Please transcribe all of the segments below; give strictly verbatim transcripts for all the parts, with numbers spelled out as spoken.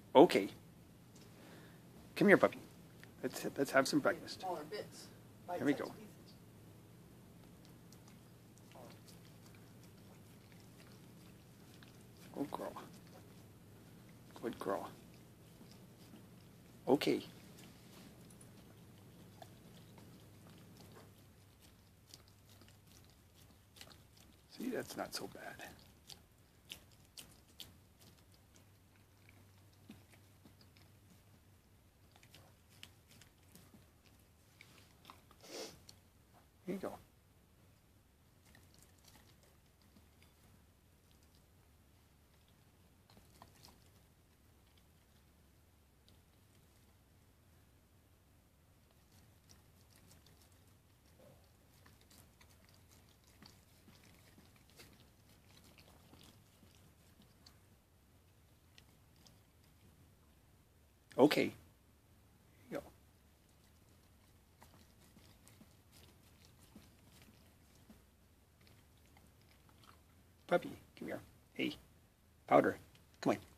Okay. Come here, puppy. Let's let's have some breakfast. Smaller bits. Here we go. Good girl. Good girl. Okay. See, that's not so bad. Here you go. Okay. Here you go. Puppy, come here. Hey, Powder, come on.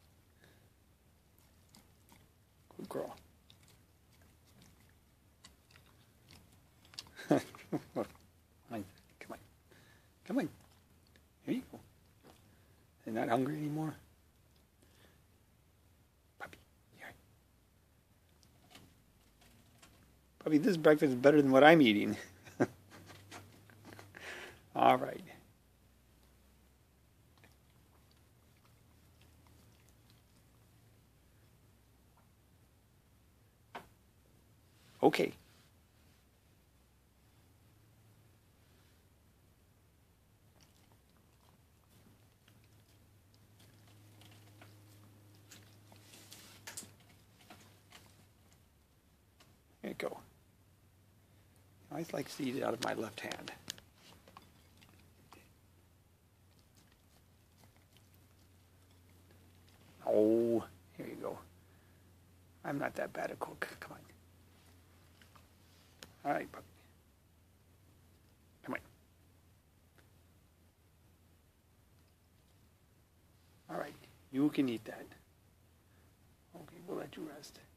Good girl. Come on, come on. Come on. Here you go. They're not hungry anymore? Puppy, here. Puppy, this breakfast is better than what I'm eating. All right. Okay. There you go. I always like to eat it out of my left hand. Oh, here you go. I'm not that bad a cook. Come on. All right, puppy. Come on. All right, you can eat that. Okay, we'll let you rest.